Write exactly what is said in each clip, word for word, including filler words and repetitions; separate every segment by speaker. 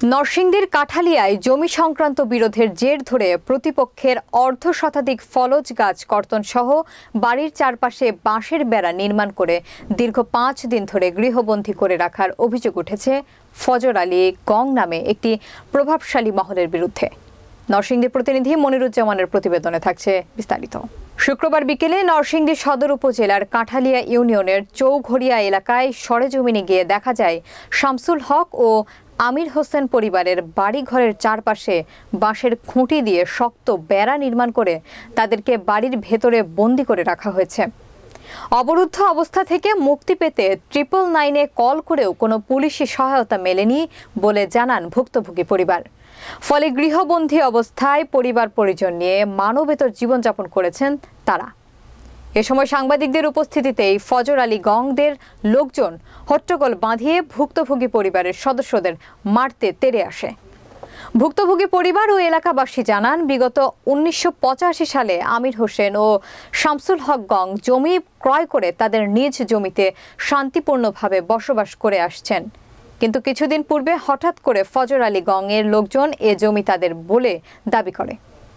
Speaker 1: নরসিংদীর কাঠালিয়ায় জমি সংক্রান্ত বিরোধের জের ধরে প্রতিপক্ষের অর্ধ শতাধিক ফলজ গাছ কর্তন সহ বাড়ির চারপাশে বাঁশের বেড়া নির্মাণ করে দীর্ঘ পাঁচ দিন ধরে গৃহবন্দী করে রাখার অভিযোগ উঠেছে ফজর আলী গং নামে একটি প্রভাবশালী মহলের বিরুদ্ধে। নরসিংদীর প্রতিনিধি মনিরুজ্জামানের প্রতিবেদনে থাকছে বিস্তারিত। শুক্রবার বিকেলে নরসিংদী সদর উপজেলার কাঠালিয়া ইউনিয়নের চৌঘরিয়া এলাকায় সরেজমিনে গিয়ে দেখা যায় শামসুল হক ও আমির হোসেন পরিবারের বাড়িঘরের চারপাশে বাঁশের খুঁটি দিয়ে শক্ত বেড়া নির্মাণ করে তাদেরকে বাড়ির ভেতরে বন্দী করে রাখা হয়েছে। অবরুদ্ধ অবস্থা থেকে মুক্তি পেতে ট্রিপল নাইনে কল করেও কোনো পুলিশি সহায়তা মেলেনি বলে জানান ভুক্তভোগী পরিবার। ফলে গৃহবন্দী অবস্থায় পরিবার পরিজন নিয়ে মানবেতর জীবনযাপন করেছেন তারা। এ সময় সাংবাদিকদের উপস্থিতিতেই ফজর আলী গংদের লোকজন হট্টগোল বাঁধিয়ে ভুক্তভোগী পরিবারের সদস্যদের মারতে তেড়ে আসে। ভুক্তভোগী পরিবার ও এলাকাবাসী জানান, বিগত উনিশশো পঁচাশি সালে আমির হোসেন ও শামসুল হক গং জমি ক্রয় করে তাদের নিজ জমিতে শান্তিপূর্ণভাবে বসবাস করে আসছেন, কিন্তু কিছুদিন পূর্বে হঠাৎ করে ফজর আলী গং এর লোকজন এ জমি তাদের বলে দাবি করে।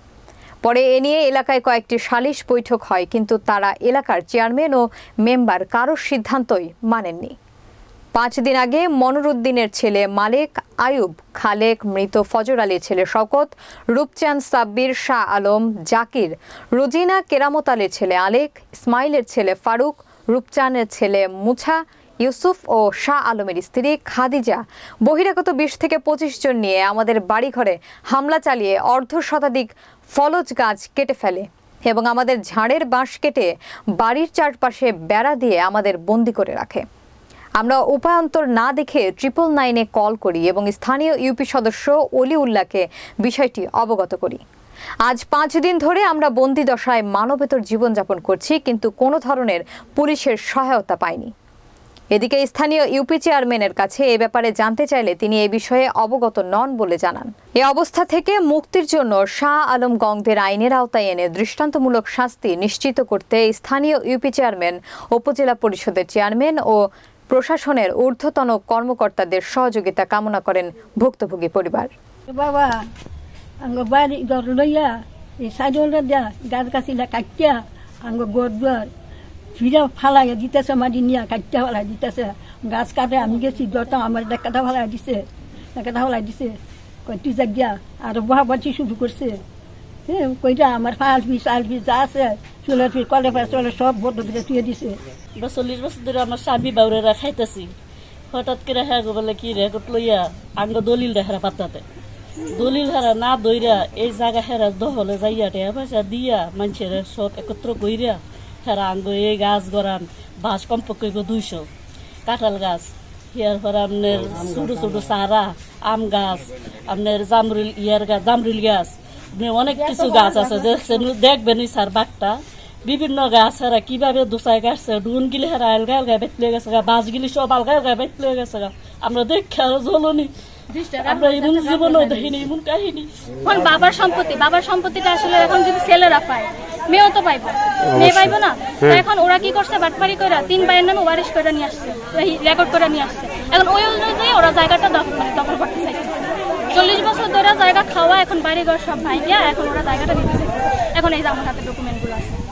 Speaker 1: পরে এ নিয়ে এলাকায় কয়েকটি সালিশ বৈঠক হয়, কিন্তু তারা এলাকার চেয়ারম্যান ও মেম্বার কারোর সিদ্ধান্তই মানেননি। পাঁচ দিন আগে মনিরুদ্দিনের ছেলে মালেক আয়ুব খালেক, মৃত ফজর আলীর ছেলে শওকত, রূপচাঁদ সাব্বির, শাহ আলম, জাকির, রোজিনা কেরামত আলীর ছেলে আলেক, ইসমাইলের ছেলে ফারুক, রূপচাঁদের ছেলে মুছা, ইউসুফ ও শাহ আলমের স্ত্রী খাদিজা বহিরাগত বিশ থেকে পঁচিশ জন নিয়ে আমাদের বাড়িঘরে হামলা চালিয়ে অর্ধ শতাধিক ফলজ গাছ কেটে ফেলে এবং আমাদের ঝাড়ের বাঁশ কেটে বাড়ির চারপাশে বেড়া দিয়ে আমাদের বন্দি করে রাখে। আমরা উপায়ান্তর না দেখে ট্রিপল নাইনে কল করি এবং স্থানীয় ইউপি সদস্য অলিউল্লাহকে বিষয়টি অবগত করি। আজ পাঁচ দিন ধরে আমরা বন্দি দশায় মানবেতর জীবনযাপন করছি, কিন্তু কোনো ধরনের পুলিশের সহায়তা পাইনি। এদিকে স্থানীয় ইউপি চেয়ারম্যানের কাছে এ ব্যাপারে জানতে চাইলে তিনি এ বিষয়ে অবগত নন বলে জানান। এ অবস্থা থেকে মুক্তির জন্য শাহ আলম গংদের আইনের আওতায় এনে দৃষ্টান্তমূলক শাস্তি নিশ্চিত করতে স্থানীয় ইউপি চেয়ারম্যান, উপজেলা পরিষদের চেয়ারম্যান ও প্রশাসনের ঊর্ধ্বতন কর্মকর্তাদের সহযোগিতা কামনা করেন ভুক্তভোগী পরিবার।
Speaker 2: বাবা আঙ্গ বাড়ি ঘর লইয়া এই সাইডে দিয়া গাছ গাছিলা কাটিয়া আঙ্গ ঘর দুয়ার ফিরা ফালাইয়া দিতেছে, মাটি নিয়ে কাটিয়া ফালাই দিতেছে। গাছ কাটে আমি গেছি দরতাম, আমার ডাকাটা ফালাই দিছে, ডাকাটা ফালাই দিছে কয়টি জায়গা আর বহাবাটি শুরু করছে। হ্যাঁ কইটা আমার ফাল ফি সাল ফি যা আছে চুলের ফি কলে ফেস চলে সব বড় ধরে তুই দিছে। চল্লিশ বছর ধরে আমার স্বামী বাউরেরা খাইতেছি, হঠাৎ করে হ্যাঁ বলে কি রেকর্ড লইয়া আঙ্গ দলিল দেখারা পাতাতে দলিল হারা না দইরা এই জায়গা হেরা দহলে যাইয়া টেয়া পয়সা দিয়া মানুষের সব একত্র কইরা হেরা আঙ্গ এই গাছ গড়ান বাঁশ কমপক্ষে দুইশো কাঁঠাল গাছ, ইয়ার পর আপনার ছোট ছোট চারা আম গাছ, আপনার জামরুল ইয়ার গাছ জামরুল গাছ, অনেক কিছু গাছ আছে দেখবেন স্যার বাঘটা বিভিন্ন গাছ হেরা কিভাবে দোসাই গাছছে ডুন গিলে হেরা আলগা আলগা বেতলে গেছে গা, বাঁশ গিলি সব আলগা আলগা বেতলে গেছে গা। আমরা দেখে আরো জ্বলনি, আমরা এমন জীবনও দেখিনি, এমন কাহিনী।
Speaker 3: এখন বাবার সম্পত্তি, বাবার সম্পত্তিটা আসলে এখন যদি ছেলেরা পায়, মেয়েও তো পাইবো, মেয়ে পাইবো না। এখন ওরা কি করছে, বাটপাড়ি করে তিন ভাইয়ের নামে ওয়ারিশ করে নিয়ে আসছে, রেকর্ড করে নিয়ে আসছে। এখন ওই অনুযায়ী ওরা জায়গাটা দখল করতে চাইছে। চল্লিশ বছর ধরে জায়গা খাওয়া, এখন বাড়ি ঘর সব ভাই গিয়া এখন ওরা জায়গাটা নিতে চাইছে। এখন এই যে আমার হাতে ডকুমেন্ট গুলো আছে।